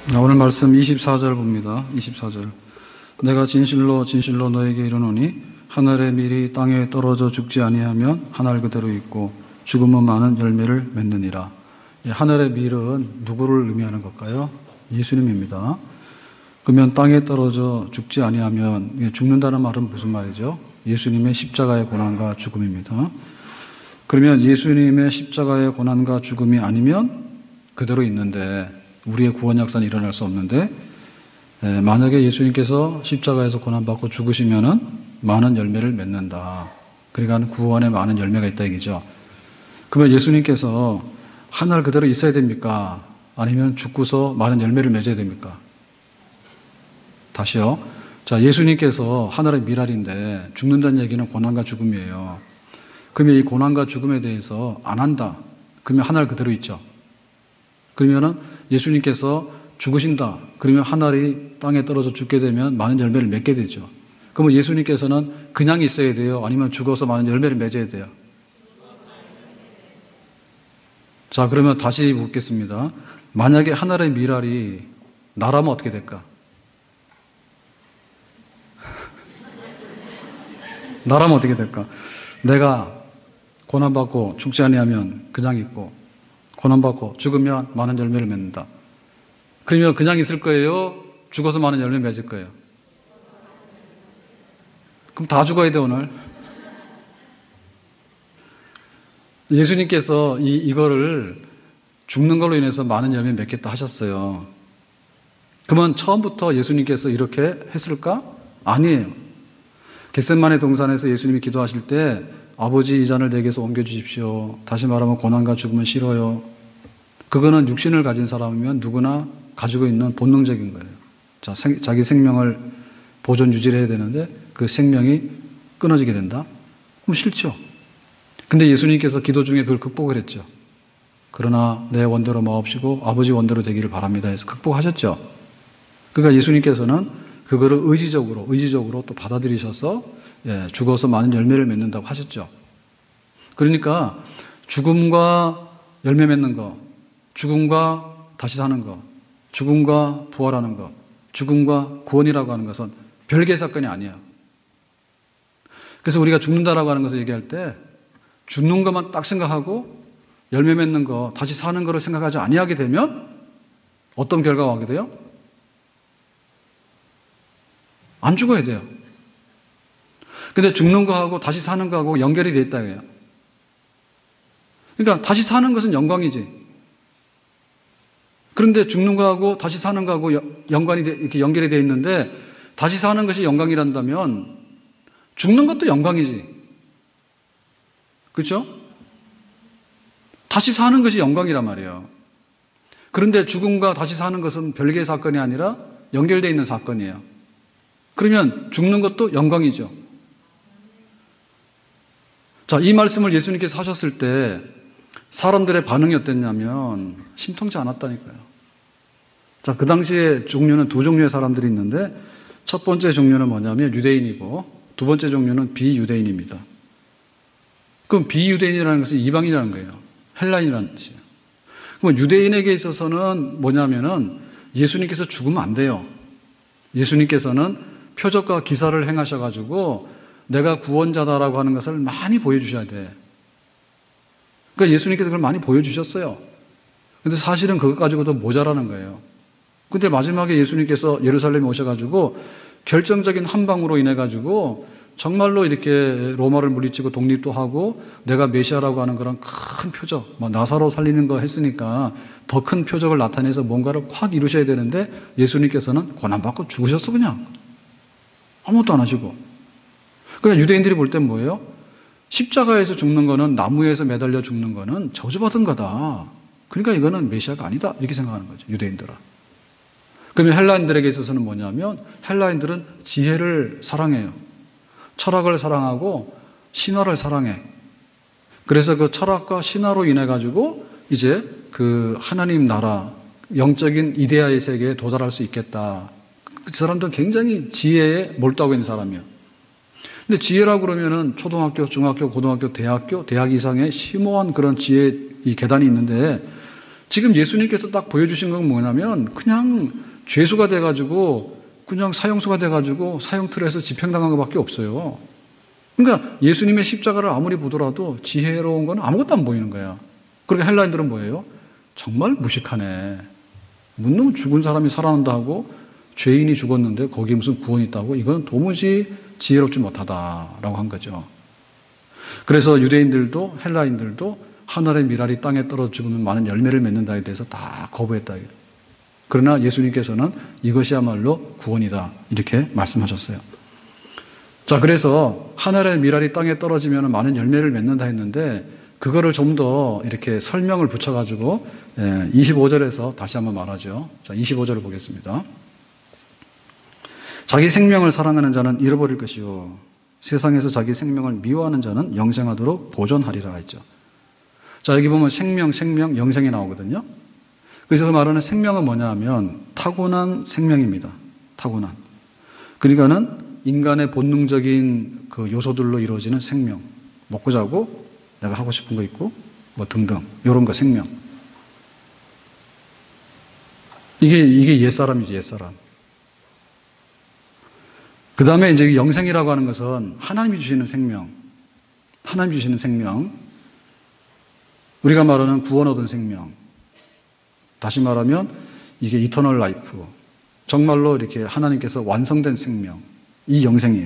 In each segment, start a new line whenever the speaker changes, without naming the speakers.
오늘 말씀 24절 봅니다. 24절. 내가 진실로 진실로 너에게 이르노니 하늘의 밀이 땅에 떨어져 죽지 아니하면 하늘 그대로 있고 죽으면 많은 열매를 맺느니라. 하늘의 밀은 누구를 의미하는 걸까요? 예수님입니다. 그러면 땅에 떨어져 죽지 아니하면 죽는다는 말은 무슨 말이죠? 예수님의 십자가의 고난과 죽음입니다. 그러면 예수님의 십자가의 고난과 죽음이 아니면 그대로 있는데 우리의 구원 역사는 일어날 수 없는데 만약에 예수님께서 십자가에서 고난받고 죽으시면은 많은 열매를 맺는다. 그러니까 구원에 많은 열매가 있다 얘기죠. 그러면 예수님께서 하늘 그대로 있어야 됩니까? 아니면 죽고서 많은 열매를 맺어야 됩니까? 다시요. 자, 예수님께서 하늘의 미랄인데 죽는다는 얘기는 고난과 죽음이에요. 그러면 이 고난과 죽음에 대해서 안 한다. 그러면 하늘 그대로 있죠. 그러면은 예수님께서 죽으신다. 그러면 하늘이 땅에 떨어져 죽게 되면 많은 열매를 맺게 되죠. 그러면 예수님께서는 그냥 있어야 돼요? 아니면 죽어서 많은 열매를 맺어야 돼요? 자, 그러면 다시 묻겠습니다. 만약에 하늘의 미랄이 나라면 어떻게 될까? 나라면 어떻게 될까? 내가 고난받고 죽지 아니하면 그냥 있고 고난받고 죽으면 많은 열매를 맺는다. 그러면 그냥 있을 거예요? 죽어서 많은 열매 맺을 거예요? 그럼 다 죽어야 돼 오늘. 예수님께서 이거를 죽는 걸로 인해서 많은 열매 맺겠다 하셨어요. 그러면 처음부터 예수님께서 이렇게 했을까? 아니에요. 겟세마네 동산에서 예수님이 기도하실 때 아버지 이 잔을 내게서 옮겨주십시오. 다시 말하면 고난과 죽음은 싫어요. 그거는 육신을 가진 사람이면 누구나 가지고 있는 본능적인 거예요. 자, 자기 생명을 보존 유지를 해야 되는데 그 생명이 끊어지게 된다? 그럼 싫죠. 근데 예수님께서 기도 중에 그걸 극복을 했죠. 그러나 내 원대로 마옵시고 아버지 원대로 되기를 바랍니다 해서 극복하셨죠. 그러니까 예수님께서는 그거를 의지적으로 또 받아들이셔서 죽어서 많은 열매를 맺는다고 하셨죠. 그러니까 죽음과 열매 맺는 거, 죽음과 다시 사는 거, 죽음과 부활하는 거, 죽음과 구원이라고 하는 것은 별개의 사건이 아니에요. 그래서 우리가 죽는다라고 하는 것을 얘기할 때 죽는 것만 딱 생각하고 열매 맺는 거, 다시 사는 거를 생각하지 아니하게 되면 어떤 결과가 오게 돼요? 안 죽어야 돼요. 근데 죽는 거하고 다시 사는 거하고 연결이 되어 있다고 해요. 그러니까 다시 사는 것은 영광이지. 그런데 죽는 거하고 다시 사는 거하고 이렇게 연결이 되어 있는데 다시 사는 것이 영광이란다면 죽는 것도 영광이지. 그렇죠? 다시 사는 것이 영광이란 말이에요. 그런데 죽음과 다시 사는 것은 별개의 사건이 아니라 연결되어 있는 사건이에요. 그러면 죽는 것도 영광이죠. 자, 이 말씀을 예수님께서 하셨을 때 사람들의 반응이 어땠냐면 심통치 않았다니까요. 자, 그 당시에 종류는 두 종류의 사람들이 있는데 첫 번째 종류는 뭐냐면 유대인이고 두 번째 종류는 비유대인입니다. 그럼 비유대인이라는 것은 이방인이라는 거예요. 헬라인이라는 뜻이에요. 그럼 유대인에게 있어서는 뭐냐면은 예수님께서 죽으면 안 돼요. 예수님께서는 표적과 기사를 행하셔가지고 내가 구원자다라고 하는 것을 많이 보여주셔야 돼. 그러니까 예수님께서 그걸 많이 보여주셨어요. 근데 사실은 그것 가지고도 모자라는 거예요. 근데 마지막에 예수님께서 예루살렘에 오셔가지고 결정적인 한 방으로 인해가지고 정말로 이렇게 로마를 물리치고 독립도 하고 내가 메시아라고 하는 그런 큰 표적, 나사로 살리는 거 했으니까 더 큰 표적을 나타내서 뭔가를 확 이루셔야 되는데 예수님께서는 고난받고 죽으셨어 그냥. 아무것도 안 하시고. 그러니까 유대인들이 볼 땐 뭐예요? 십자가에서 죽는 거는 나무에서 매달려 죽는 거는 저주받은 거다. 그러니까 이거는 메시아가 아니다. 이렇게 생각하는 거죠. 유대인들은. 그러면 헬라인들에게 있어서는 뭐냐면 헬라인들은 지혜를 사랑해요. 철학을 사랑하고 신화를 사랑해. 그래서 그 철학과 신화로 인해 가지고 이제 그 하나님 나라 영적인 이데아의 세계에 도달할 수 있겠다. 그 사람들은 굉장히 지혜에 몰두하고 있는 사람이에요. 근데 지혜라고 그러면은 초등학교, 중학교, 고등학교, 대학 이상의 심오한 그런 지혜 이 계단이 있는데 지금 예수님께서 딱 보여주신 건 뭐냐면 그냥 죄수가 돼가지고 그냥 사형수가 돼가지고 사형틀에서 집행당한 것밖에 없어요. 그러니까 예수님의 십자가를 아무리 보더라도 지혜로운 건 아무것도 안 보이는 거야. 그러니까 헬라인들은 뭐예요? 정말 무식하네. 묻는 죽은 사람이 살아난다 하고 죄인이 죽었는데 거기에 무슨 구원이 있다고? 이건 도무지 지혜롭지 못하다라고 한 거죠. 그래서 유대인들도 헬라인들도 하늘의 미랄이 땅에 떨어져 죽으면 많은 열매를 맺는다에 대해서 다 거부했다. 그러나 예수님께서는 이것이야말로 구원이다 이렇게 말씀하셨어요. 자, 그래서 하늘의 미랄이 땅에 떨어지면 많은 열매를 맺는다 했는데 그거를 좀 더 이렇게 설명을 붙여가지고 25절에서 다시 한번 말하죠. 자, 25절을 보겠습니다. 자기 생명을 사랑하는 자는 잃어버릴 것이요 세상에서 자기 생명을 미워하는 자는 영생하도록 보존하리라 했죠. 자, 여기 보면 생명, 영생이 나오거든요. 그래서 말하는 생명은 뭐냐 하면 타고난 생명입니다. 타고난. 그러니까는 인간의 본능적인 그 요소들로 이루어지는 생명. 먹고 자고 내가 하고 싶은 거 있고 뭐 등등 이런 거 생명. 이게 옛사람이지, 옛사람. 그 다음에 이제 영생이라고 하는 것은 하나님이 주시는 생명. 하나님이 주시는 생명. 우리가 말하는 구원 얻은 생명. 다시 말하면 이게 이터널 라이프. 정말로 이렇게 하나님께서 완성된 생명. 이 영생이에요.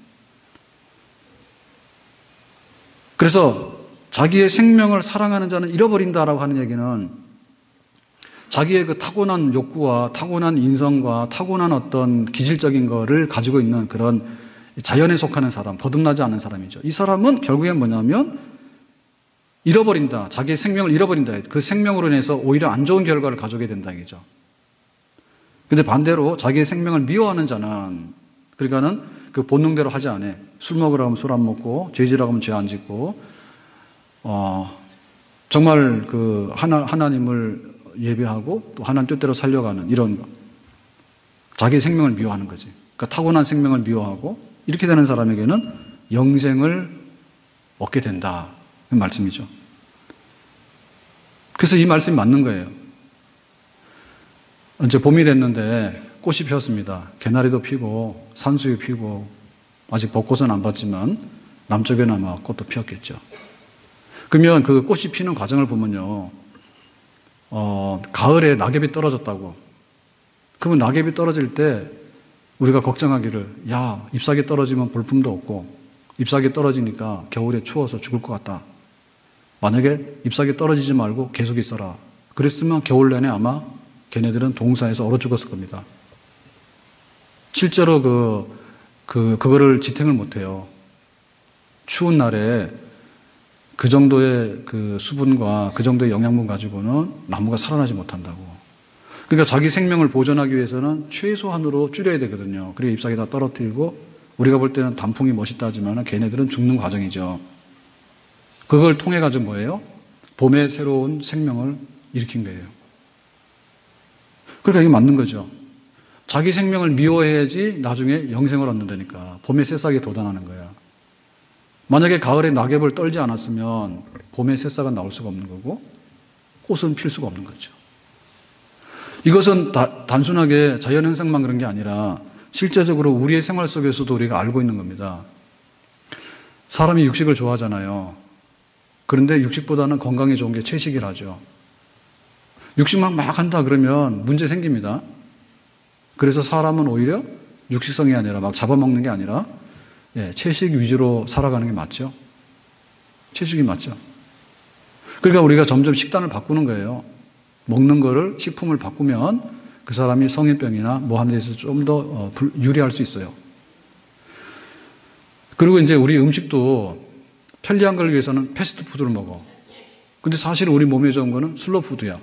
그래서 자기의 생명을 사랑하는 자는 잃어버린다라고 하는 얘기는 자기의 그 타고난 욕구와 타고난 인성과 타고난 어떤 기질적인 거를 가지고 있는 그런 자연에 속하는 사람, 거듭나지 않은 사람이죠. 이 사람은 결국엔 뭐냐면 잃어버린다. 자기의 생명을 잃어버린다. 그 생명으로 인해서 오히려 안 좋은 결과를 가져오게 된다 이거죠. 근데 반대로 자기의 생명을 미워하는 자는 그러니까는 그 본능대로 하지 않아. 술 먹으라 하면 술 안 먹고 죄 지으라고 하면 죄 안 짓고 정말 그 하나님을 예배하고 또 하나님 뜻대로 살려가는 이런 거. 자기의 생명을 미워하는 거지. 그러니까 타고난 생명을 미워하고 이렇게 되는 사람에게는 영생을 얻게 된다. 그 말씀이죠. 그래서 이 말씀이 맞는 거예요. 이제 봄이 됐는데 꽃이 피었습니다. 개나리도 피고 산수유 피고 아직 벚꽃은 안 봤지만 남쪽에는 아마 꽃도 피었겠죠. 그러면 그 꽃이 피는 과정을 보면요. 가을에 낙엽이 떨어졌다고. 그러면 낙엽이 떨어질 때 우리가 걱정하기를 야, 잎사귀 떨어지면 볼품도 없고 잎사귀 떨어지니까 겨울에 추워서 죽을 것 같다. 만약에 잎사귀 떨어지지 말고 계속 있어라. 그랬으면 겨울 내내 아마 걔네들은 동사에서 얼어 죽었을 겁니다. 실제로 그거를 지탱을 못해요. 추운 날에 그 정도의 그 수분과 그 정도의 영양분 가지고는 나무가 살아나지 못한다고. 그러니까 자기 생명을 보존하기 위해서는 최소한으로 줄여야 되거든요. 그리고 잎사귀 다 떨어뜨리고 우리가 볼 때는 단풍이 멋있다 하지만 걔네들은 죽는 과정이죠. 그걸 통해 가지고 뭐예요? 봄의 새로운 생명을 일으킨 거예요. 그러니까 이게 맞는 거죠. 자기 생명을 미워해야지 나중에 영생을 얻는다니까. 봄의 새싹에 도전하는 거야. 만약에 가을에 낙엽을 떨지 않았으면 봄에 새싹은 나올 수가 없는 거고 꽃은 필 수가 없는 거죠. 이것은 단순하게 자연현상만 그런 게 아니라 실제적으로 우리의 생활 속에서도 우리가 알고 있는 겁니다. 사람이 육식을 좋아하잖아요. 그런데 육식보다는 건강에 좋은 게 채식이라죠. 육식만 막 한다 그러면 문제 생깁니다. 그래서 사람은 오히려 육식성이 아니라 막 잡아먹는 게 아니라 채식 위주로 살아가는 게 맞죠. 채식이 맞죠. 그러니까 우리가 점점 식단을 바꾸는 거예요. 먹는 거를 식품을 바꾸면 그 사람이 성인병이나 뭐 하는 데서 좀 더 유리할 수 있어요. 그리고 이제 우리 음식도 편리한 걸 위해서는 패스트푸드를 먹어. 근데 사실 우리 몸에 좋은 거는 슬로푸드야.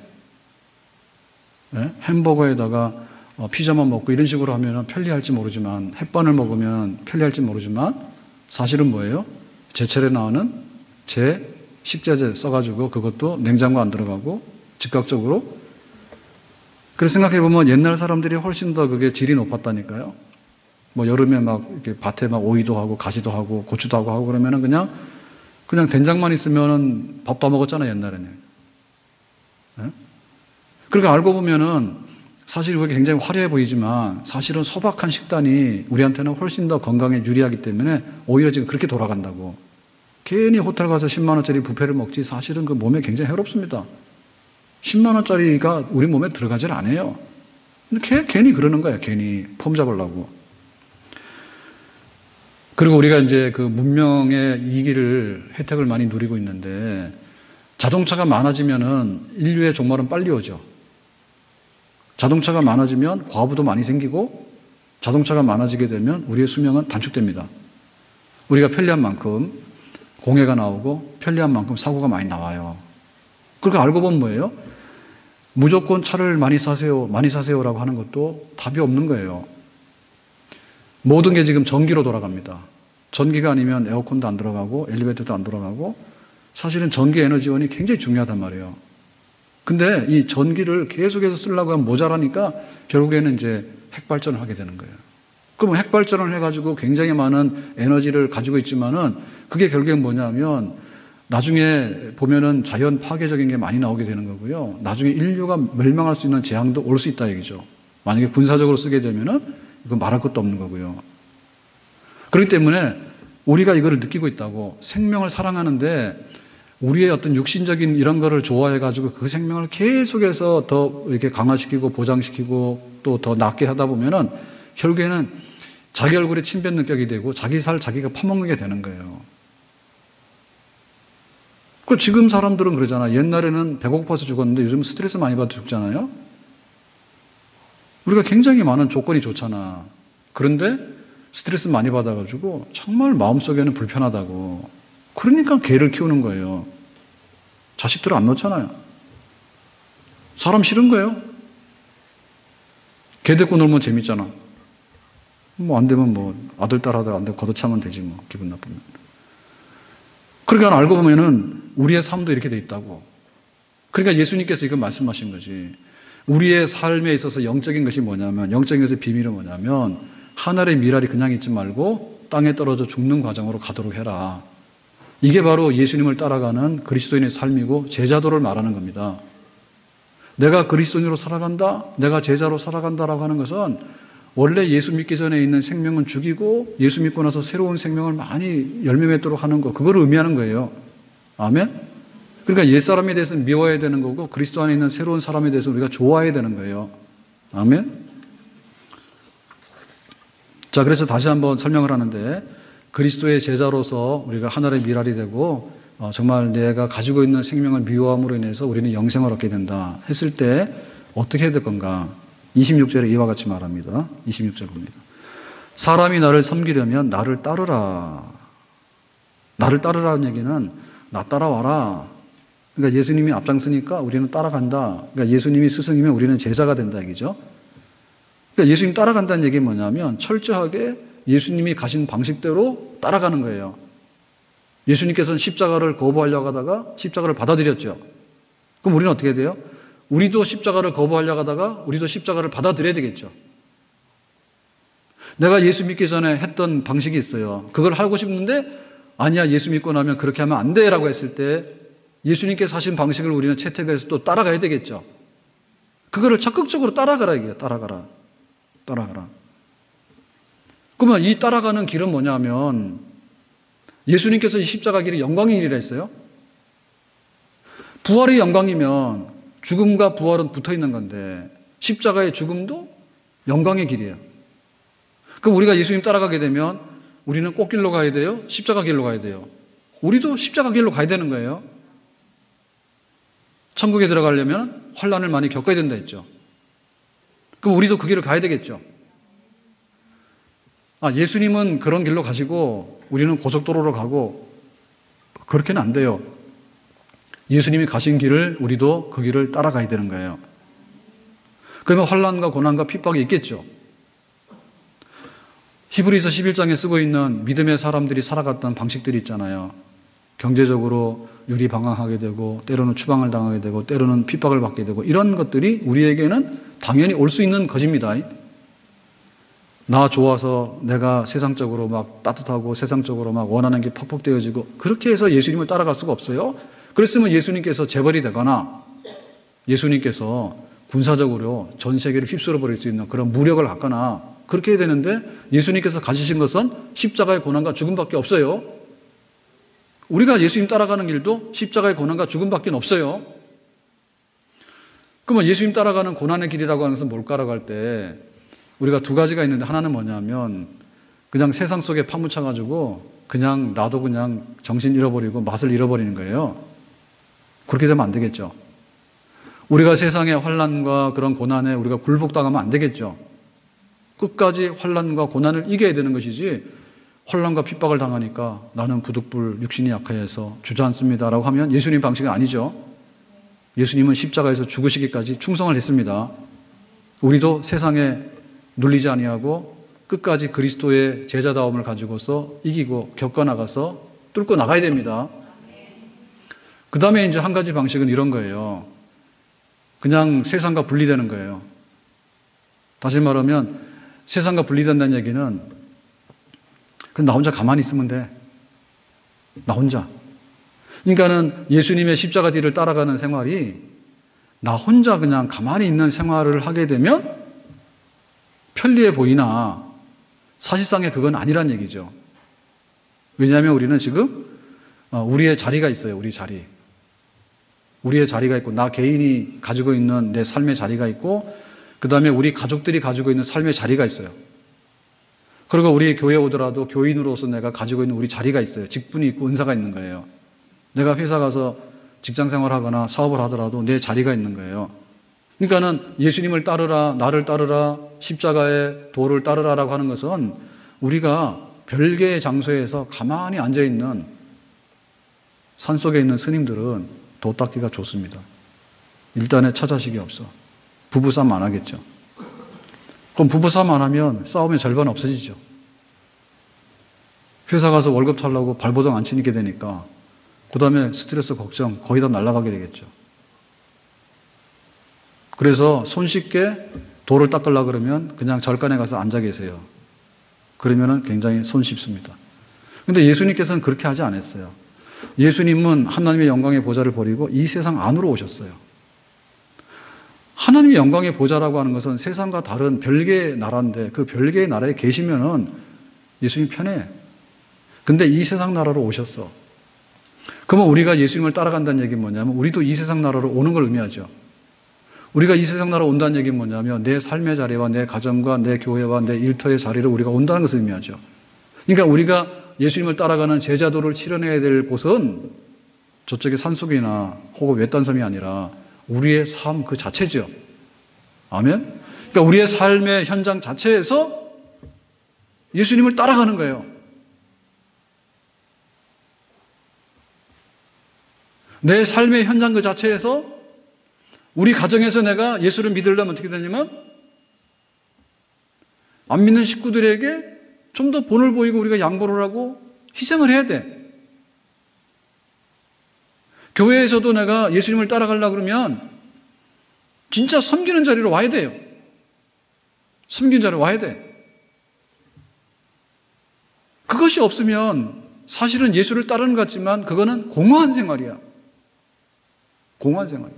햄버거에다가 피자만 먹고 이런 식으로 하면 편리할지 모르지만 햇반을 먹으면 편리할지 모르지만 사실은 뭐예요? 제철에 나오는 제 식자재 써가지고 그것도 냉장고 안 들어가고 즉각적으로. 그래서 생각해보면 옛날 사람들이 훨씬 더 그게 질이 높았다니까요. 뭐 여름에 막 이렇게 밭에 막 오이도 하고 가지도 하고 고추도 하고 그러면은 그냥 된장만 있으면은 밥도 안 먹었잖아요, 옛날에는. 네? 그렇게 알고 보면은 사실 우리가 굉장히 화려해 보이지만 사실은 소박한 식단이 우리한테는 훨씬 더 건강에 유리하기 때문에 오히려 지금 그렇게 돌아간다고. 괜히 호텔 가서 10만 원짜리 뷔페를 먹지 사실은 그 몸에 굉장히 해롭습니다. 10만 원짜리가 우리 몸에 들어가질 않아요. 근데 괜히 그러는 거야. 괜히 폼 잡으려고. 그리고 우리가 이제 그 문명의 이기를 혜택을 많이 누리고 있는데 자동차가 많아지면은 인류의 종말은 빨리 오죠. 자동차가 많아지면 과부도 많이 생기고 자동차가 많아지게 되면 우리의 수명은 단축됩니다. 우리가 편리한 만큼 공해가 나오고 편리한 만큼 사고가 많이 나와요. 그렇게 알고 보면 뭐예요? 무조건 차를 많이 사세요라고 하는 것도 답이 없는 거예요. 모든 게 지금 전기로 돌아갑니다. 전기가 아니면 에어컨도 안 들어가고 엘리베이터도 안 돌아가고 사실은 전기 에너지원이 굉장히 중요하단 말이에요. 근데 이 전기를 계속해서 쓰려고 하면 모자라니까 결국에는 이제 핵발전을 하게 되는 거예요. 그럼 핵발전을 해가지고 굉장히 많은 에너지를 가지고 있지만은 그게 결국엔 뭐냐면 나중에 보면은 자연 파괴적인 게 많이 나오게 되는 거고요. 나중에 인류가 멸망할 수 있는 재앙도 올 수 있다 얘기죠. 만약에 군사적으로 쓰게 되면은 이건 말할 것도 없는 거고요. 그렇기 때문에 우리가 이거를 느끼고 있다고 생명을 사랑하는데 우리의 어떤 육신적인 이런 거를 좋아해가지고 그 생명을 계속해서 더 이렇게 강화시키고 보장시키고 또 더 낫게 하다 보면은 결국에는 자기 얼굴에 침 뱉는 격이 되고 자기 살 자기가 파먹는 게 되는 거예요. 그 지금 사람들은 그러잖아. 옛날에는 배고파서 죽었는데 요즘 스트레스 많이 받아 죽잖아요. 우리가 굉장히 많은 조건이 좋잖아. 그런데 스트레스 많이 받아가지고 정말 마음속에는 불편하다고. 그러니까 개를 키우는 거예요. 자식들을 안 놓잖아요. 사람 싫은 거예요. 개 데리고 놀면 재밌잖아. 뭐 안 되면 뭐 아들 딸 하다가 안 되면 걷어차면 되지 뭐 기분 나쁘면. 그러니까 알고 보면은 우리의 삶도 이렇게 돼 있다고. 그러니까 예수님께서 이거 말씀하신 거지. 우리의 삶에 있어서 영적인 것이 뭐냐면 영적인 것의 비밀은 뭐냐면 하늘의 미랄이 그냥 있지 말고 땅에 떨어져 죽는 과정으로 가도록 해라. 이게 바로 예수님을 따라가는 그리스도인의 삶이고 제자도를 말하는 겁니다. 내가 그리스도인으로 살아간다, 내가 제자로 살아간다라고 하는 것은 원래 예수 믿기 전에 있는 생명은 죽이고 예수 믿고 나서 새로운 생명을 많이 열매맺도록 하는 것, 그걸 의미하는 거예요. 아멘? 그러니까 옛사람에 대해서는 미워해야 되는 거고 그리스도 안에 있는 새로운 사람에 대해서 우리가 좋아해야 되는 거예요. 아멘? 자, 그래서 다시 한번 설명을 하는데 그리스도의 제자로서 우리가 하늘의 미랄이 되고 정말 내가 가지고 있는 생명을 미워함으로 인해서 우리는 영생을 얻게 된다 했을 때 어떻게 해야 될 건가? 26절에 이와 같이 말합니다. 26절 봅니다. 사람이 나를 섬기려면 나를 따르라. 나를 따르라는 얘기는 나 따라와라. 그러니까 예수님이 앞장서니까 우리는 따라간다. 그러니까 예수님이 스승이면 우리는 제자가 된다 얘기죠. 그러니까 예수님 따라간다는 얘기는 뭐냐면 철저하게 예수님이 가신 방식대로 따라가는 거예요. 예수님께서는 십자가를 거부하려고 하다가 십자가를 받아들였죠. 그럼 우리는 어떻게 돼요? 우리도 십자가를 거부하려고 하다가 우리도 십자가를 받아들여야 되겠죠. 내가 예수 믿기 전에 했던 방식이 있어요. 그걸 하고 싶은데 아니야, 예수 믿고 나면 그렇게 하면 안 돼 라고 했을 때 예수님께서 하신 방식을 우리는 채택해서 또 따라가야 되겠죠. 그거를 적극적으로 따라가라 이게요. 따라가라. 그러면 이 따라가는 길은 뭐냐면 예수님께서 이 십자가 길이 영광의 길이라 했어요. 부활이 영광이면 죽음과 부활은 붙어 있는 건데 십자가의 죽음도 영광의 길이에요. 그럼 우리가 예수님 따라가게 되면 우리는 꽃길로 가야 돼요? 십자가 길로 가야 돼요? 우리도 십자가 길로 가야 되는 거예요. 천국에 들어가려면 환난을 많이 겪어야 된다 했죠. 그럼 우리도 그 길을 가야 되겠죠. 예수님은 그런 길로 가시고 우리는 고속도로로 가고 그렇게는 안 돼요. 예수님이 가신 길을 우리도 그 길을 따라가야 되는 거예요. 그러면 환난과 고난과 핍박이 있겠죠. 히브리서 11장에 쓰고 있는 믿음의 사람들이 살아갔던 방식들이 있잖아요. 경제적으로 유리방황하게 되고 때로는 추방을 당하게 되고 때로는 핍박을 받게 되고 이런 것들이 우리에게는 당연히 올 수 있는 것입니다. 나 좋아서 내가 세상적으로 막 따뜻하고 세상적으로 막 원하는 게 퍽퍽 되어지고 그렇게 해서 예수님을 따라갈 수가 없어요. 그랬으면 예수님께서 재벌이 되거나 예수님께서 군사적으로 전 세계를 휩쓸어 버릴 수 있는 그런 무력을 갖거나 그렇게 해야 되는데 예수님께서 가지신 것은 십자가의 고난과 죽음밖에 없어요. 우리가 예수님 따라가는 길도 십자가의 고난과 죽음밖에 없어요. 그러면 예수님 따라가는 고난의 길이라고 하는 것은 뭘까라고 할 때 우리가 두 가지가 있는데 하나는 뭐냐면 그냥 세상 속에 파묻혀가지고 그냥 나도 그냥 정신 잃어버리고 맛을 잃어버리는 거예요. 그렇게 되면 안 되겠죠. 우리가 세상의 환난과 그런 고난에 우리가 굴복당하면 안 되겠죠. 끝까지 환난과 고난을 이겨야 되는 것이지 환난과 핍박을 당하니까 나는 부득불 육신이 약하여서 주저앉습니다라고 하면 예수님 방식은 아니죠. 예수님은 십자가에서 죽으시기까지 충성을 했습니다. 우리도 세상에 눌리지 아니하고 끝까지 그리스도의 제자다움을 가지고서 이기고 겪어나가서 뚫고 나가야 됩니다. 그 다음에 이제 한 가지 방식은 이런 거예요. 그냥 세상과 분리되는 거예요. 다시 말하면 세상과 분리된다는 얘기는 그냥 나 혼자 가만히 있으면 돼. 나 혼자. 그러니까는 예수님의 십자가 뒤를 따라가는 생활이 나 혼자 그냥 가만히 있는 생활을 하게 되면 편리해 보이나 사실상의 그건 아니란 얘기죠. 왜냐하면 우리는 지금 우리의 자리가 있어요. 우리 자리. 우리의 자리가 있고 나 개인이 가지고 있는 내 삶의 자리가 있고 그 다음에 우리 가족들이 가지고 있는 삶의 자리가 있어요. 그리고 우리 교회에 오더라도 교인으로서 내가 가지고 있는 우리 자리가 있어요. 직분이 있고 은사가 있는 거예요. 내가 회사 가서 직장 생활하거나 사업을 하더라도 내 자리가 있는 거예요. 그러니까는 예수님을 따르라, 나를 따르라, 십자가의 도를 따르라라고 하는 것은 우리가 별개의 장소에서 가만히 앉아있는 산속에 있는 스님들은 도 닦기가 좋습니다. 일단에 처자식이 없어. 부부싸움 안 하겠죠. 그럼 부부싸움 안 하면 싸움의 절반 없어지죠. 회사 가서 월급 타려고 발버둥 안 치게 되니까 그 다음에 스트레스 걱정 거의 다 날아가게 되겠죠. 그래서 손쉽게 도를 닦으려고 그러면 그냥 절간에 가서 앉아 계세요. 그러면 굉장히 손쉽습니다. 그런데 예수님께서는 그렇게 하지 않았어요. 예수님은 하나님의 영광의 보좌를 버리고 이 세상 안으로 오셨어요. 하나님의 영광의 보좌라고 하는 것은 세상과 다른 별개의 나라인데 그 별개의 나라에 계시면은 예수님 편해. 근데 이 세상 나라로 오셨어. 그러면 우리가 예수님을 따라간다는 얘기는 뭐냐면 우리도 이 세상 나라로 오는 걸 의미하죠. 우리가 이 세상 나라로 온다는 얘기는 뭐냐면 내 삶의 자리와 내 가정과 내 교회와 내 일터의 자리를 우리가 온다는 것을 의미하죠. 그러니까 우리가 예수님을 따라가는 제자도를 치러내야 될 곳은 저쪽의 산속이나 혹은 외딴 섬이 아니라 우리의 삶 그 자체죠. 아멘? 그러니까 우리의 삶의 현장 자체에서 예수님을 따라가는 거예요. 내 삶의 현장 그 자체에서 우리 가정에서 내가 예수를 믿으려면 어떻게 되냐면 안 믿는 식구들에게 좀 더 본을 보이고 우리가 양보를 하고 희생을 해야 돼. 교회에서도 내가 예수님을 따라가려고 그러면 진짜 섬기는 자리로 와야 돼요. 섬기는 자리로 와야 돼. 그것이 없으면 사실은 예수를 따르는 것 같지만 그거는 공허한 생활이야. 공허한 생활이야.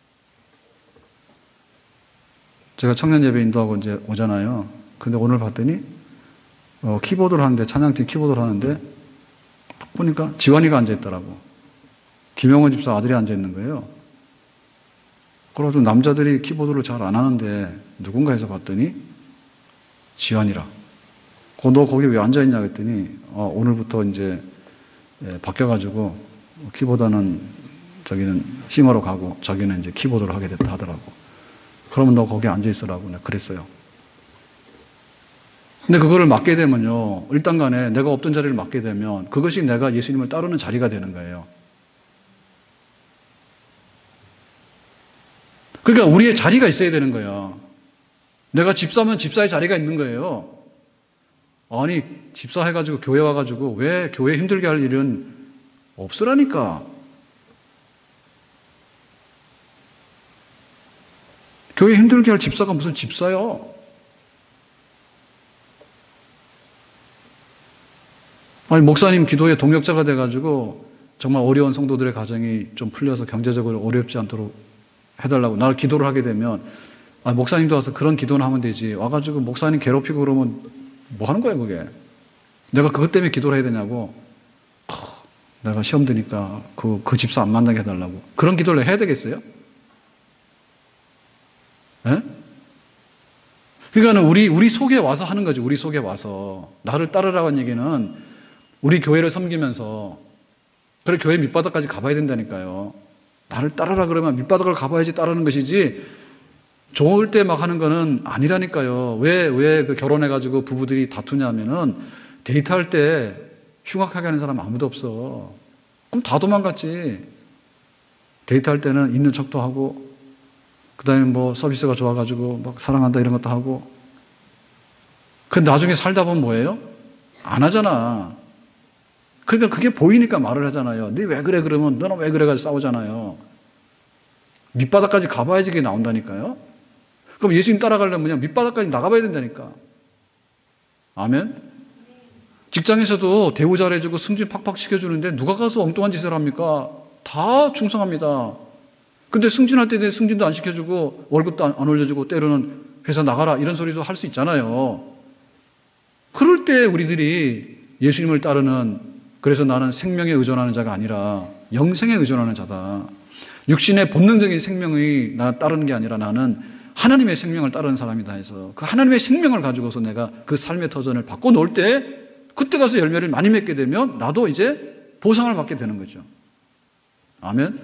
제가 청년 예배 인도하고 이제 오잖아요. 근데 오늘 봤더니 키보드를 하는데 찬양팀 키보드를 하는데 딱 보니까 지환이가 앉아있더라고. 김영원 집사 아들이 앉아있는 거예요. 그래가지고 남자들이 키보드를 잘 안 하는데 누군가 해서 봤더니 지환이라. 너 거기 왜 앉아있냐 그랬더니 오늘부터 이제 바뀌어가지고 키보드는 저기는 싱어로 가고 자기는 이제 키보드를 하게 됐다 하더라고. 그러면 너 거기 앉아있으라고 내가 그랬어요. 근데 그거를 맡게 되면요, 일단 간에 내가 없던 자리를 맡게 되면 그것이 내가 예수님을 따르는 자리가 되는 거예요. 그러니까 우리의 자리가 있어야 되는 거야. 내가 집사면 집사의 자리가 있는 거예요. 아니, 집사 해가지고 교회 와가지고 왜 교회 힘들게 할 일은 없으라니까. 교회 힘들게 할 집사가 무슨 집사요? 아니, 목사님 기도에 동력자가 돼가지고 정말 어려운 성도들의 가정이 좀 풀려서 경제적으로 어렵지 않도록 해달라고 나를 기도를 하게 되면 아, 목사님도 와서 그런 기도는 하면 되지. 와가지고 목사님 괴롭히고 그러면 뭐 하는 거야, 그게? 내가 그것 때문에 기도를 해야 되냐고. 내가 시험 드니까 그 집사 안 만나게 해달라고. 그런 기도를 해야 되겠어요? 예? 그러니까 우리 속에 와서 하는 거지. 우리 속에 와서. 나를 따르라는 얘기는 우리 교회를 섬기면서, 그래, 교회 밑바닥까지 가봐야 된다니까요. 나를 따르라 그러면 밑바닥을 가봐야지 따르는 것이지, 좋을 때 막 하는 거는 아니라니까요. 왜 그 결혼해가지고 부부들이 다투냐 하면은 데이트할 때 흉악하게 하는 사람 아무도 없어. 그럼 다 도망갔지. 데이트할 때는 있는 척도 하고, 그 다음에 뭐 서비스가 좋아가지고 막 사랑한다 이런 것도 하고. 근데 나중에 살다 보면 뭐예요? 안 하잖아. 그러니까 그게 보이니까 말을 하잖아요. 네 왜 그래 그러면 너는 왜 그래 가지고 싸우잖아요. 밑바닥까지 가봐야지 그게 나온다니까요. 그럼 예수님 따라가려면 밑바닥까지 나가봐야 된다니까. 아멘? 직장에서도 대우 잘해주고 승진 팍팍 시켜주는데 누가 가서 엉뚱한 짓을 합니까? 다 충성합니다. 근데 승진할 때 승진도 안 시켜주고 월급도 안 올려주고 때로는 회사 나가라 이런 소리도 할 수 있잖아요. 그럴 때 우리들이 예수님을 따르는, 그래서 나는 생명에 의존하는 자가 아니라 영생에 의존하는 자다. 육신의 본능적인 생명이 나 따르는 게 아니라 나는 하나님의 생명을 따르는 사람이다 해서 그 하나님의 생명을 가지고서 내가 그 삶의 터전을 바꿔놓을 때 그때 가서 열매를 많이 맺게 되면 나도 이제 보상을 받게 되는 거죠. 아멘?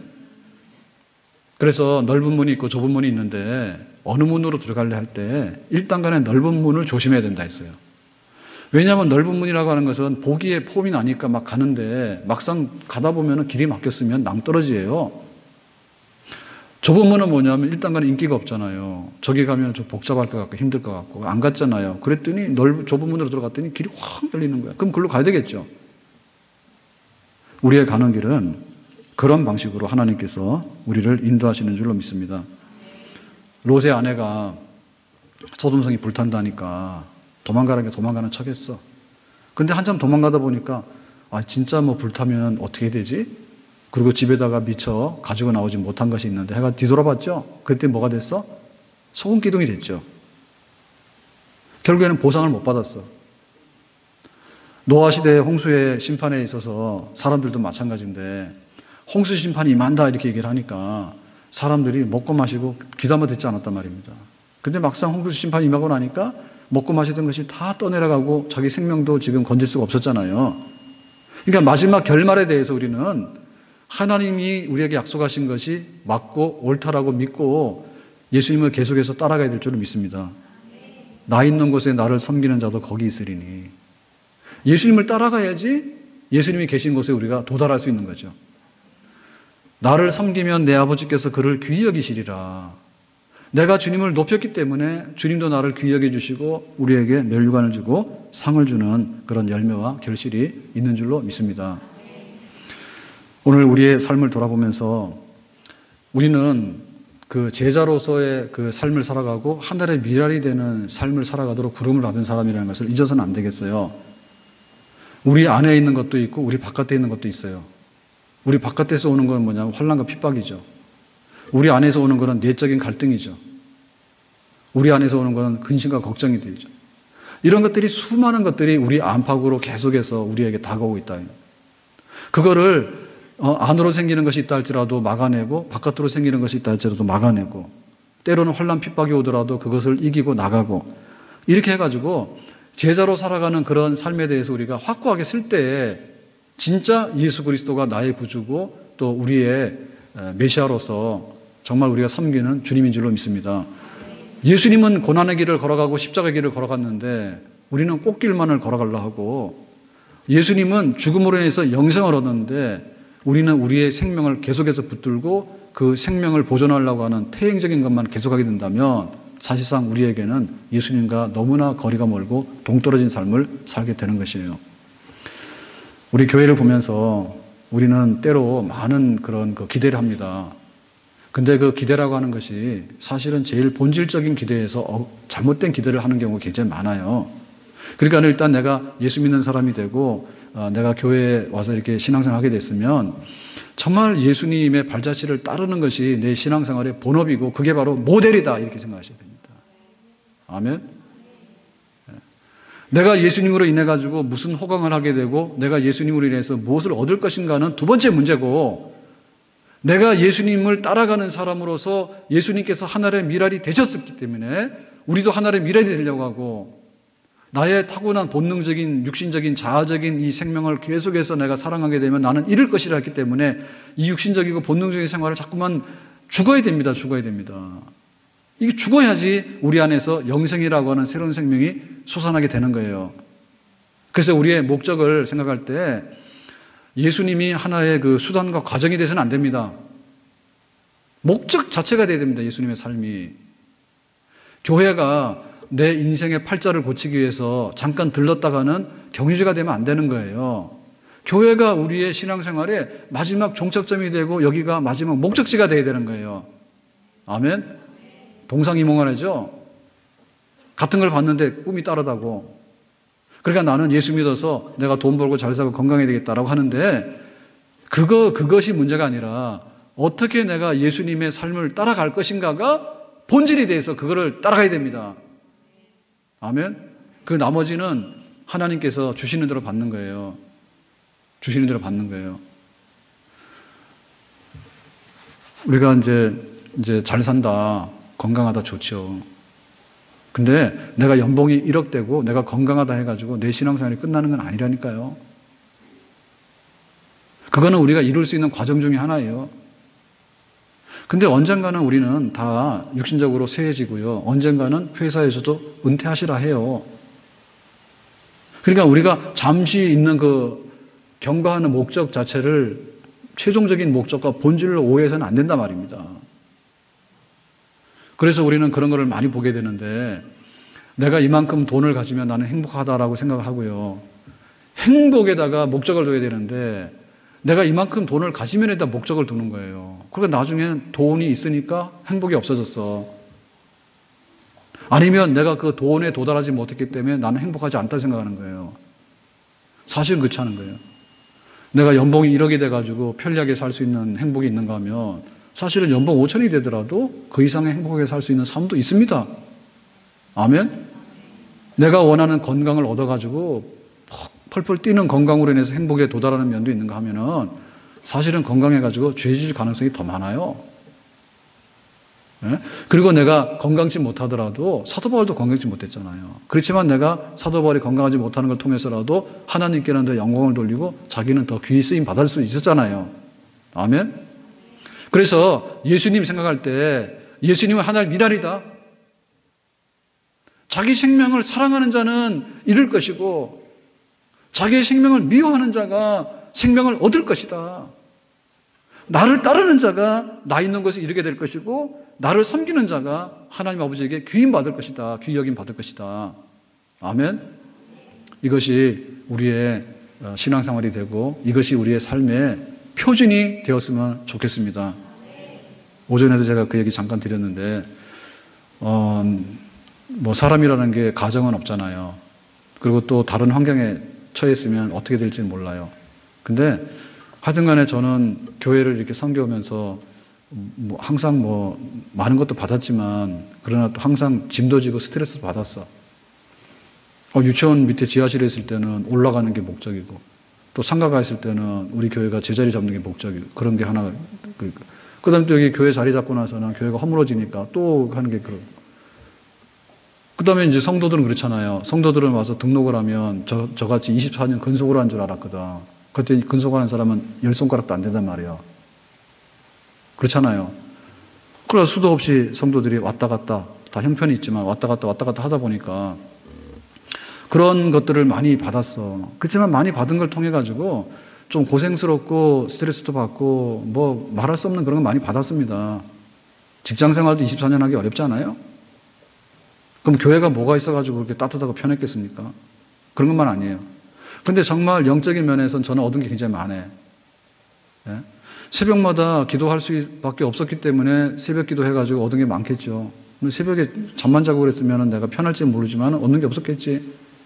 그래서 넓은 문이 있고 좁은 문이 있는데 어느 문으로 들어갈래 할 때 일단 간에 넓은 문을 조심해야 된다 했어요. 왜냐하면 넓은 문이라고 하는 것은 보기에 폼이 나니까 막 가는데 막상 가다 보면 길이 막혔으면 낭떠러지예요. 좁은 문은 뭐냐면 일단 간에 인기가 없잖아요. 저기 가면 좀 복잡할 것 같고 힘들 것 같고 안 갔잖아요. 그랬더니 좁은 문으로 들어갔더니 길이 확 열리는 거야. 그럼 그걸로 가야 되겠죠. 우리의 가는 길은 그런 방식으로 하나님께서 우리를 인도하시는 줄로 믿습니다. 롯의 아내가 소돔성이 불탄다니까 도망가라는 게 도망가는 척했어. 근데 한참 도망가다 보니까 아 진짜 뭐 불타면 어떻게 되지? 그리고 집에다가 미처 가지고 나오지 못한 것이 있는데 해가 뒤돌아봤죠. 그때 뭐가 됐어? 소금 기둥이 됐죠. 결국에는 보상을 못 받았어. 노아 시대의 홍수의 심판에 있어서 사람들도 마찬가지인데 홍수 심판이 임한다 이렇게 얘기를 하니까 사람들이 먹고 마시고 귀담아 듣지 않았단 말입니다. 근데 막상 홍수 심판이 임하고 나니까 먹고 마시던 것이 다 떠내려가고 자기 생명도 지금 건질 수가 없었잖아요. 그러니까 마지막 결말에 대해서 우리는 하나님이 우리에게 약속하신 것이 맞고 옳다라고 믿고 예수님을 계속해서 따라가야 될 줄을 믿습니다. 나 있는 곳에 나를 섬기는 자도 거기 있으리니. 예수님을 따라가야지 예수님이 계신 곳에 우리가 도달할 수 있는 거죠. 나를 섬기면 내 아버지께서 그를 귀히 여기시리라. 내가 주님을 높였기 때문에 주님도 나를 귀히 여겨주시고 우리에게 면류관을 주고 상을 주는 그런 열매와 결실이 있는 줄로 믿습니다. 오늘 우리의 삶을 돌아보면서 우리는 그 제자로서의 그 삶을 살아가고 하늘의 미랄이 되는 삶을 살아가도록 부름을 받은 사람이라는 것을 잊어서는 안 되겠어요. 우리 안에 있는 것도 있고 우리 바깥에 있는 것도 있어요. 우리 바깥에서 오는 건 뭐냐면 환난과 핍박이죠. 우리 안에서 오는 것은 내적인 갈등이죠. 우리 안에서 오는 것은 근심과 걱정이 되죠. 이런 것들이 수많은 것들이 우리 안팎으로 계속해서 우리에게 다가오고 있다. 그거를 안으로 생기는 것이 있다 할지라도 막아내고 바깥으로 생기는 것이 있다 할지라도 막아내고 때로는 환난 핍박이 오더라도 그것을 이기고 나가고 이렇게 해가지고 제자로 살아가는 그런 삶에 대해서 우리가 확고하게 쓸 때 진짜 예수 그리스도가 나의 구주고 또 우리의 메시아로서 정말 우리가 섬기는 주님인 줄로 믿습니다. 예수님은 고난의 길을 걸어가고 십자가의 길을 걸어갔는데 우리는 꽃길만을 걸어가려 하고 예수님은 죽음으로 인해서 영생을 얻었는데 우리는 우리의 생명을 계속해서 붙들고 그 생명을 보존하려고 하는 태행적인 것만 계속하게 된다면 사실상 우리에게는 예수님과 너무나 거리가 멀고 동떨어진 삶을 살게 되는 것이에요. 우리 교회를 보면서 우리는 때로 많은 그런 기대를 합니다. 근데 그 기대라고 하는 것이 사실은 제일 본질적인 기대에서 잘못된 기대를 하는 경우가 굉장히 많아요. 그러니까 일단 내가 예수 믿는 사람이 되고 내가 교회에 와서 이렇게 신앙생활 하게 됐으면 정말 예수님의 발자취를 따르는 것이 내 신앙생활의 본업이고 그게 바로 모델이다 이렇게 생각하셔야 됩니다. 아멘. 내가 예수님으로 인해 가지고 무슨 호강을 하게 되고 내가 예수님으로 인해서 무엇을 얻을 것인가는 두 번째 문제고, 내가 예수님을 따라가는 사람으로서 예수님께서 하늘의 미랄이 되셨기 때문에 우리도 하늘의 미랄이 되려고 하고, 나의 타고난 본능적인 육신적인 자아적인 이 생명을 계속해서 내가 사랑하게 되면 나는 잃을 것이라 했기 때문에 이 육신적이고 본능적인 생활을 자꾸만 죽어야 됩니다. 죽어야 됩니다. 이게 죽어야지 우리 안에서 영생이라고 하는 새로운 생명이 솟아나게 되는 거예요. 그래서 우리의 목적을 생각할 때 예수님이 하나의 그 수단과 과정이 돼서는 안 됩니다. 목적 자체가 돼야 됩니다. 예수님의 삶이. 교회가 내 인생의 팔자를 고치기 위해서 잠깐 들렀다가는 경유지가 되면 안 되는 거예요. 교회가 우리의 신앙생활의 마지막 종착점이 되고 여기가 마지막 목적지가 되어야 되는 거예요. 아멘? 동상이몽환하죠? 같은 걸 봤는데 꿈이 다르다고. 그러니까 나는 예수 믿어서 내가 돈 벌고 잘 살고 건강해야 되겠다라고 하는데 그것이 문제가 아니라 어떻게 내가 예수님의 삶을 따라갈 것인가가 본질이 돼서 그거를 따라가야 됩니다. 아멘? 그 나머지는 하나님께서 주시는 대로 받는 거예요. 주시는 대로 받는 거예요. 우리가 이제 잘 산다, 건강하다 좋죠. 근데 내가 연봉이 1억 되고 내가 건강하다 해가지고 내 신앙생활이 끝나는 건 아니라니까요. 그거는 우리가 이룰 수 있는 과정 중에 하나예요. 근데 언젠가는 우리는 다 육신적으로 쇠해지고요. 언젠가는 회사에서도 은퇴하시라 해요. 그러니까 우리가 잠시 있는 그 경과하는 목적 자체를 최종적인 목적과 본질로 오해해서는 안 된단 말입니다. 그래서 우리는 그런 거를 많이 보게 되는데, 내가 이만큼 돈을 가지면 나는 행복하다라고 생각을 하고요. 행복에다가 목적을 둬야 되는데 내가 이만큼 돈을 가지면에다 목적을 두는 거예요. 그러니까 나중에는 돈이 있으니까 행복이 없어졌어. 아니면 내가 그 돈에 도달하지 못했기 때문에 나는 행복하지 않다고 생각하는 거예요. 사실은 그렇지 않은 거예요. 내가 연봉이 1억이 돼가지고 편리하게 살 수 있는 행복이 있는가 하면 사실은 연봉 5천이 되더라도 그 이상의 행복하게 살 수 있는 삶도 있습니다. 아멘? 내가 원하는 건강을 얻어가지고 펄펄 뛰는 건강으로 인해서 행복에 도달하는 면도 있는가 하면은 사실은 건강해가지고 죄질 가능성이 더 많아요. 네? 그리고 내가 건강치 못하더라도 사도 바울도 건강치 못했잖아요. 그렇지만 내가 사도 바울이 건강하지 못하는 걸 통해서라도 하나님께는 더 영광을 돌리고 자기는 더 귀히 쓰임 받을 수 있었잖아요. 아멘? 그래서 예수님 생각할 때 예수님은 하나의 미랄이다. 자기 생명을 사랑하는 자는 잃을 것이고 자기의 생명을 미워하는 자가 생명을 얻을 것이다. 나를 따르는 자가 나 있는 것을 이루게 될 것이고 나를 섬기는 자가 하나님 아버지에게 귀임 받을 것이다. 귀히 여김 받을 것이다. 아멘. 이것이 우리의 신앙생활이 되고 이것이 우리의 삶의 표준이 되었으면 좋겠습니다. 오전에도 제가 그 얘기 잠깐 드렸는데 뭐 사람이라는 게 가정은 없잖아요. 그리고 또 다른 환경에 처했으면 어떻게 될지는 몰라요. 근데 하여튼 간에 저는 교회를 이렇게 섬겨오면서 뭐 항상 뭐 많은 것도 받았지만 그러나 또 항상 짐도 지고 스트레스도 받았어. 유치원 밑에 지하실에 있을 때는 올라가는 게 목적이고 또 상가가 있을 때는 우리 교회가 제자리 잡는 게 목적이고 그런 게 하나. 그 다음에 또 여기 교회 자리 잡고 나서는 교회가 허물어지니까 또 하는 게 그 다음에 이제 성도들은 그렇잖아요. 성도들은 와서 등록을 하면 저같이 24년 근속을 한 줄 알았거든. 그랬더니 근속하는 사람은 10손가락도 안 된단 말이에요. 그렇잖아요. 그래서 수도 없이 성도들이 왔다 갔다, 다 형편이 있지만 왔다 갔다 하다 보니까 그런 것들을 많이 받았어. 그렇지만 많이 받은 걸 통해 가지고 좀 고생스럽고 스트레스도 받고 뭐 말할 수 없는 그런 거 많이 받았습니다. 직장 생활도 24년 하기 어렵지 않아요? 그럼 교회가 뭐가 있어가지고 그렇게 따뜻하고 편했겠습니까? 그런 것만 아니에요. 근데 정말 영적인 면에서는 저는 얻은 게 굉장히 많아요. 예? 새벽마다 기도할 수밖에 없었기 때문에 새벽 기도 해가지고 얻은 게 많겠죠. 새벽에 잠만 자고 그랬으면 내가 편할지 모르지만 얻는 게 없었겠지.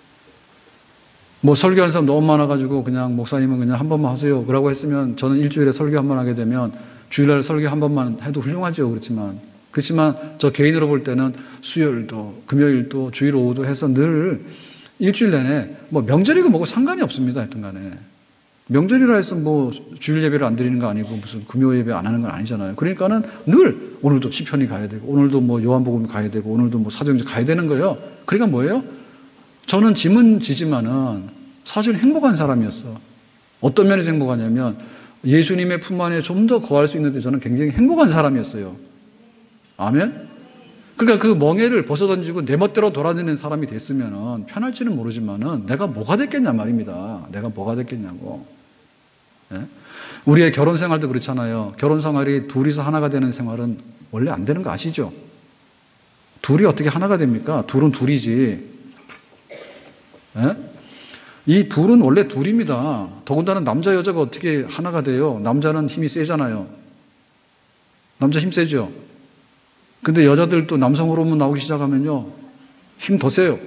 뭐 설교하는 사람 너무 많아가지고 그냥 목사님은 그냥 한 번만 하세요. 그러고 했으면 저는 일주일에 설교 한 번 하게 되면 주일날 설교 한 번만 해도 훌륭하죠. 그렇지만 그렇지만 저 개인으로 볼 때는 수요일도 금요일도 주일 오후도 해서 늘 일주일 내내 뭐 명절이고 뭐고 상관이 없습니다. 하여튼 간에. 명절이라 해서 뭐 주일 예배를 안 드리는 거 아니고 무슨 금요 예배 안 하는 건 아니잖아요. 그러니까는 늘 오늘도 시편이 가야 되고 오늘도 뭐 요한복음이 가야 되고 오늘도 뭐 사도행전 가야 되는 거예요. 그러니까 뭐예요? 저는 짐은 지지만은 사실 행복한 사람이었어. 어떤 면에서 행복하냐면 예수님의 품 안에 좀 더 거할 수 있는데 저는 굉장히 행복한 사람이었어요. 아멘? 그러니까 그 멍에를 벗어던지고 내 멋대로 돌아다니는 사람이 됐으면 편할지는 모르지만은 내가 뭐가 됐겠냐 말입니다. 내가 뭐가 됐겠냐고. 예? 우리의 결혼 생활도 그렇잖아요. 결혼 생활이 둘이서 하나가 되는 생활은 원래 안 되는 거 아시죠? 둘이 어떻게 하나가 됩니까? 둘은 둘이지. 예? 이 둘은 원래 둘입니다. 더군다나 남자 여자가 어떻게 하나가 돼요? 남자는 힘이 세잖아요. 남자 힘 세죠? 근데 여자들도 남성 호르몬 나오기 시작하면요, 힘 더 세요.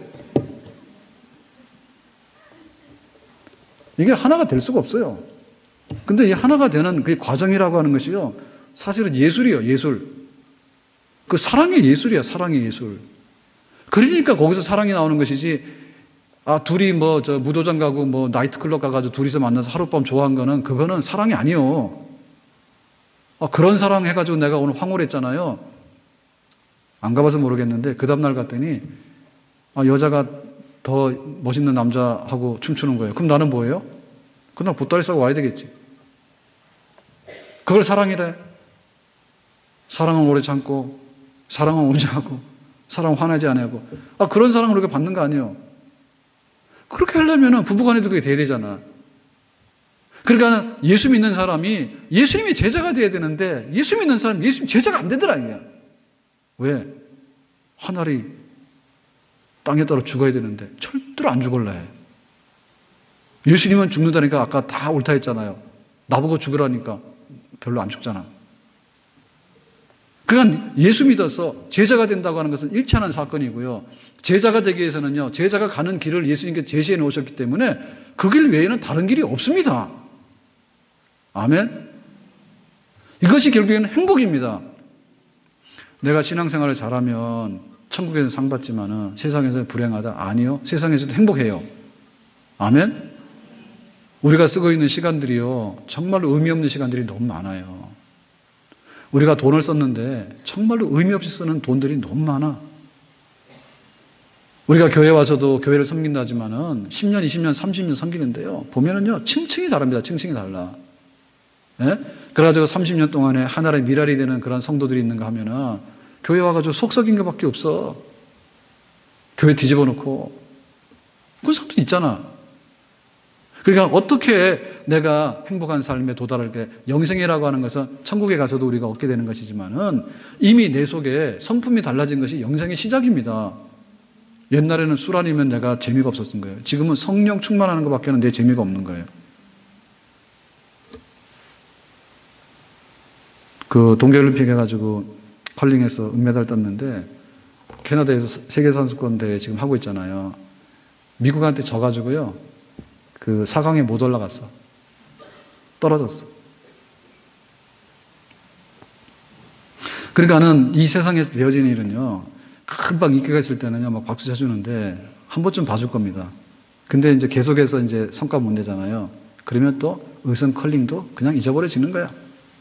이게 하나가 될 수가 없어요. 근데 이 하나가 되는 그 과정이라고 하는 것이요, 사실은 예술이에요, 예술. 그 사랑의 예술이야, 사랑의 예술. 그러니까 거기서 사랑이 나오는 것이지, 둘이 뭐, 무도장 가고 뭐, 나이트클럽 가가지고 둘이서 만나서 하룻밤 좋아한 거는, 그거는 사랑이 아니요. 그런 사랑 해가지고 내가 오늘 황홀했잖아요. 안 가봐서 모르겠는데 그 다음날 갔더니 여자가 더 멋있는 남자하고 춤추는 거예요. 그럼 나는 뭐예요? 그날 보따리 싸고 와야 되겠지. 그걸 사랑이래. 사랑은 오래 참고 사랑은 온유하고 사랑은 화나지 않고. 그런 사랑을 우리가 받는 거 아니에요. 그렇게 하려면 부부간에도 그게 돼야 되잖아. 그러니까 예수 믿는 사람이 예수님이 제자가 돼야 되는데 예수 믿는 사람이 예수님 제자가 안 되더라 이게. 왜? 하늘이 땅에 따라 죽어야 되는데 절대로 안 죽을래 해. 예수님은 죽는다니까 아까 다 옳다 했잖아요. 나보고 죽으라니까 별로 안 죽잖아. 그러니까 예수 믿어서 제자가 된다고 하는 것은 일치하는 사건이고요. 제자가 되기 위해서는요, 제자가 가는 길을 예수님께서 제시해 놓으셨기 때문에 그 길 외에는 다른 길이 없습니다. 아멘? 이것이 결국에는 행복입니다. 내가 신앙생활을 잘하면 천국에서 상 받지만은 세상에서 불행하다? 아니요. 세상에서도 행복해요. 아멘? 우리가 쓰고 있는 시간들이요, 정말로 의미 없는 시간들이 너무 많아요. 우리가 돈을 썼는데 정말로 의미 없이 쓰는 돈들이 너무 많아. 우리가 교회 와서도 교회를 섬긴다 하지만은 10년, 20년, 30년 섬기는데요, 보면은요, 층층이 다릅니다. 층층이 달라. 예? 그래가지고 30년 동안에 하나의 미랄이 되는 그런 성도들이 있는가 하면은 교회 와가지고 속 썩인 것밖에 없어. 교회 뒤집어 놓고. 그런 사람도 있잖아. 그러니까 어떻게 내가 행복한 삶에 도달할게, 영생이라고 하는 것은 천국에 가서도 우리가 얻게 되는 것이지만은 이미 내 속에 성품이 달라진 것이 영생의 시작입니다. 옛날에는 술 아니면 내가 재미가 없었던 거예요. 지금은 성령 충만하는 것밖에는 내 재미가 없는 거예요. 그 동계올림픽 해가지고 컬링에서 은메달 땄는데 캐나다에서 세계선수권 대회 지금 하고 있잖아요. 미국한테 져가지고요, 그 4강에 못 올라갔어. 떨어졌어. 그러니까는 이 세상에서 되어지는 일은요, 금방 인기가 있을 때는요, 막 박수 쳐주는데 한 번쯤 봐줄 겁니다. 근데 이제 계속해서 이제 성과 못 내잖아요. 그러면 또 의성 컬링도 그냥 잊어버려지는 거야.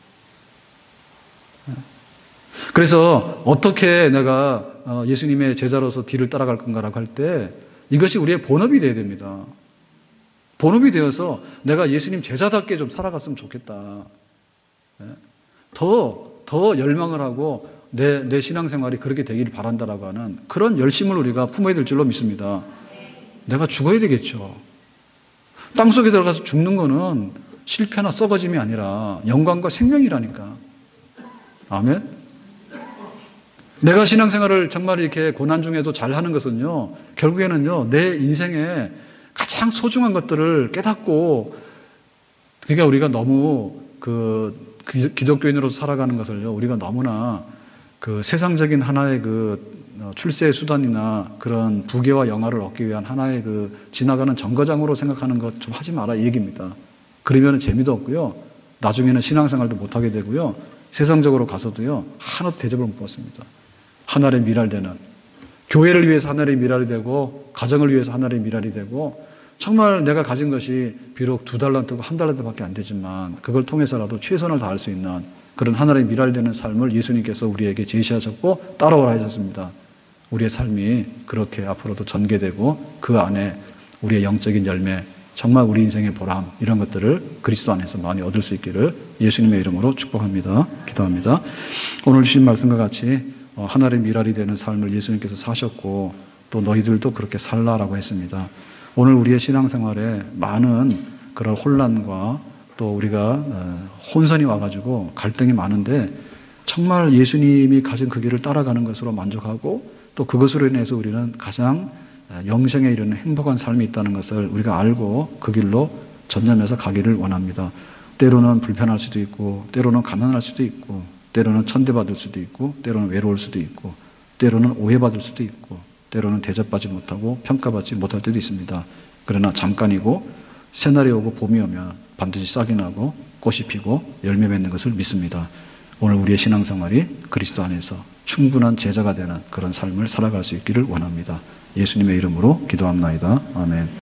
그래서 어떻게 내가 예수님의 제자로서 뒤를 따라갈 건가라고 할 때 이것이 우리의 본업이 되어야 됩니다. 본업이 되어서 내가 예수님 제자답게 좀 살아갔으면 좋겠다. 더 열망을 하고 내 신앙생활이 그렇게 되기를 바란다라고 하는 그런 열심을 우리가 품어야 될 줄로 믿습니다. 내가 죽어야 되겠죠. 땅속에 들어가서 죽는 거는 실패나 썩어짐이 아니라 영광과 생명이라니까. 아멘? 내가 신앙생활을 정말 이렇게 고난 중에도 잘하는 것은요, 결국에는요, 내 인생에 가장 소중한 것들을 깨닫고, 그러니까 우리가 너무 기독교인으로서 살아가는 것을요, 우리가 너무나 그 세상적인 하나의 그 출세의 수단이나 그런 부귀와 영화를 얻기 위한 하나의 그 지나가는 정거장으로 생각하는 것 좀 하지 마라 이 얘기입니다. 그러면 재미도 없고요, 나중에는 신앙생활도 못하게 되고요, 세상적으로 가서도요, 하나도 대접을 못 받습니다. 하나님의 미랄되는, 교회를 위해서 하나님의 미랄이 되고, 가정을 위해서 하나님의 미랄이 되고, 정말 내가 가진 것이 비록 2달란트고 1달란트밖에 안 되지만 그걸 통해서라도 최선을 다할 수 있는 그런 하나님의 미랄되는 삶을 예수님께서 우리에게 제시하셨고 따라오라 하셨습니다. 우리의 삶이 그렇게 앞으로도 전개되고 그 안에 우리의 영적인 열매, 정말 우리 인생의 보람, 이런 것들을 그리스도 안에서 많이 얻을 수 있기를 예수님의 이름으로 축복합니다. 기도합니다. 오늘 주신 말씀과 같이 하나님의 미랄이 되는 삶을 예수님께서 사셨고 또 너희들도 그렇게 살라라고 했습니다. 오늘 우리의 신앙생활에 많은 그런 혼란과 또 우리가 혼선이 와가지고 갈등이 많은데 정말 예수님이 가진 그 길을 따라가는 것으로 만족하고 또 그것으로 인해서 우리는 가장 영생에 이르는 행복한 삶이 있다는 것을 우리가 알고 그 길로 전념해서 가기를 원합니다. 때로는 불편할 수도 있고 때로는 가난할 수도 있고 때로는 천대받을 수도 있고 때로는 외로울 수도 있고 때로는 오해받을 수도 있고 때로는 대접받지 못하고 평가받지 못할 때도 있습니다. 그러나 잠깐이고 새날이 오고 봄이 오면 반드시 싹이 나고 꽃이 피고 열매 맺는 것을 믿습니다. 오늘 우리의 신앙생활이 그리스도 안에서 충분한 제자가 되는 그런 삶을 살아갈 수 있기를 원합니다. 예수님의 이름으로 기도합나이다. 아멘.